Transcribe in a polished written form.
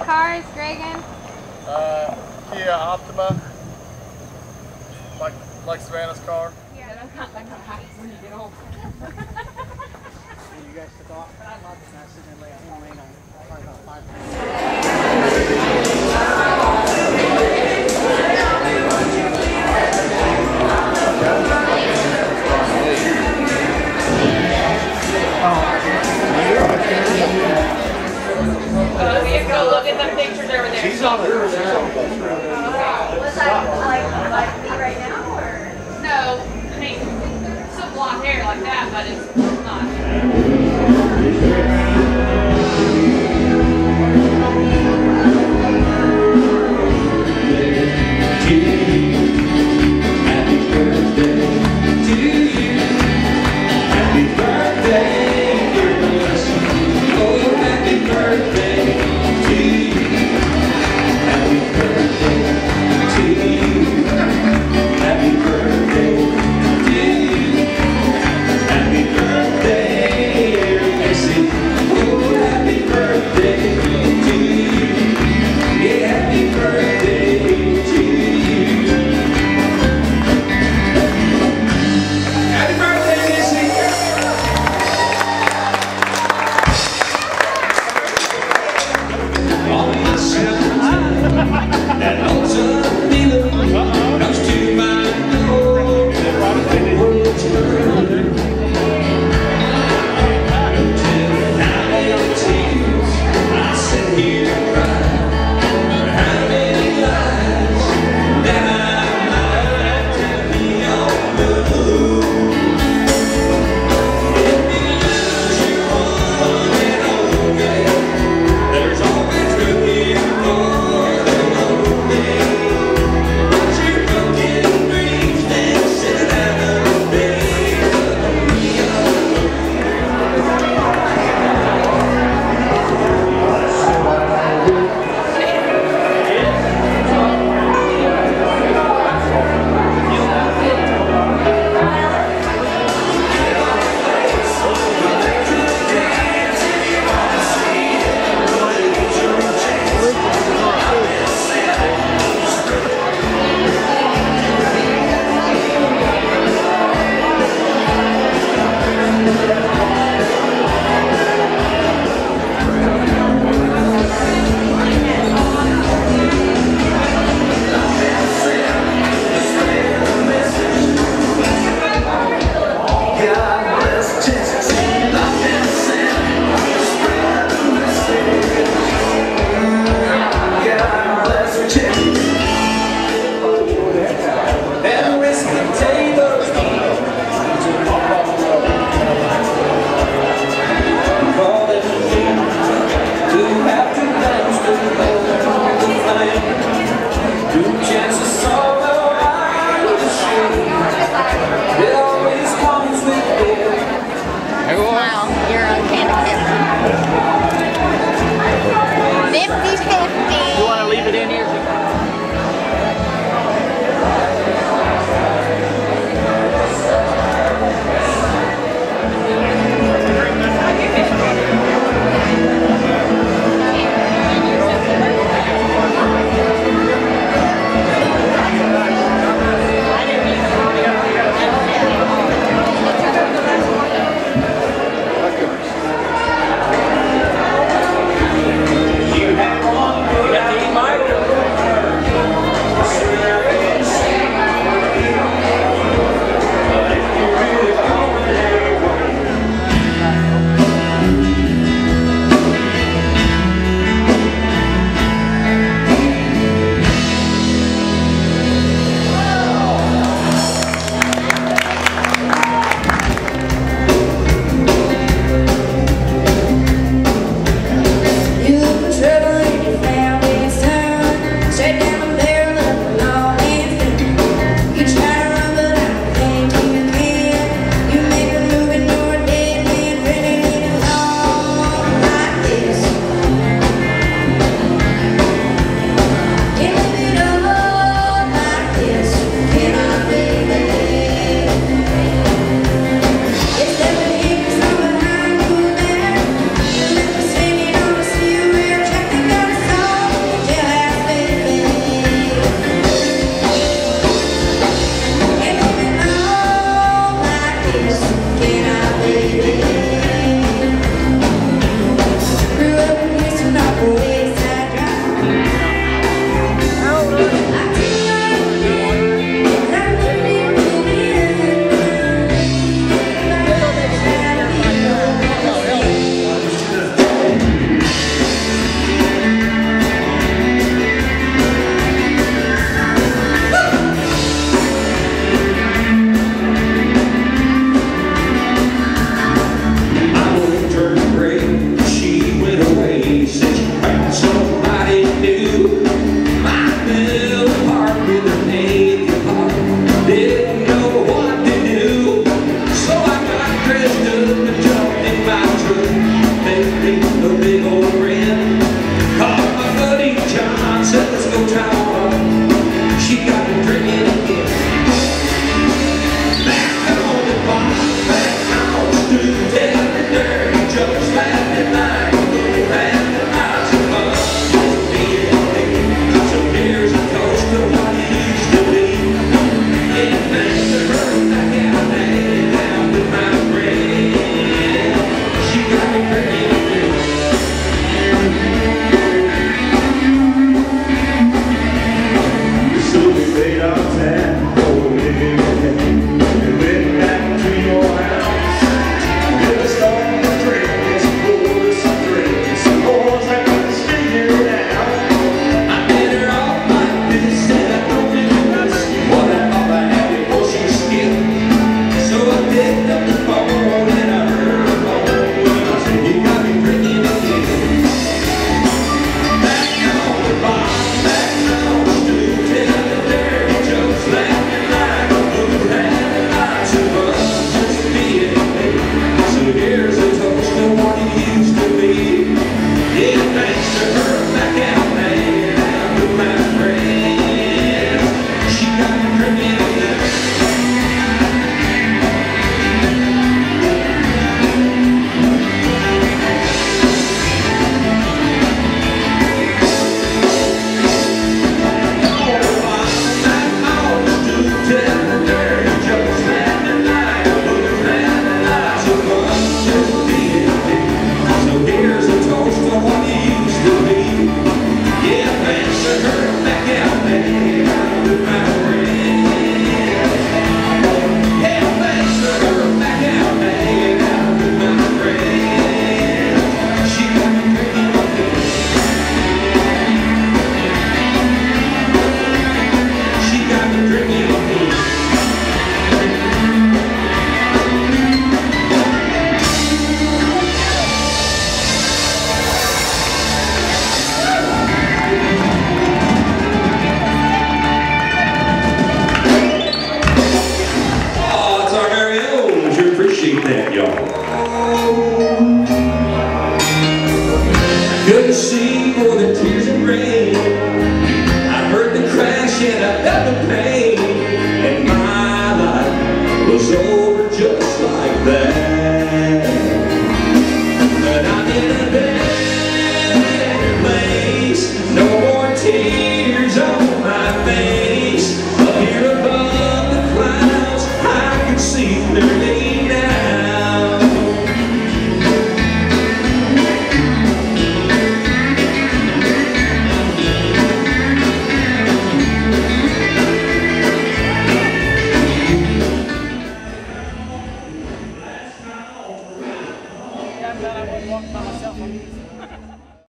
cars, Reagan? Kia Optima. Like Savannah's car. Yeah, that's not like how when you get home. You guys took off, but I love this message and like I'm waiting on probably about 5 minutes. You can go look at the pictures over there. She's on the Was that like me right now, or? No, I mean, still blonde hair like that, but it's not. Happy birthday to you. Happy birthday, dear Melissa. Oh, happy birthday to you. Happy birthday to you. Happy birthday to you. Happy birthday. Couldn't see more than tears and rain. I heard the crash and I felt the pain, and my life was over just like that. But I'm in a better place, no more tears on my face. Up here above the clouds, I can see clearly now. I'm glad I wasn't walking by myself.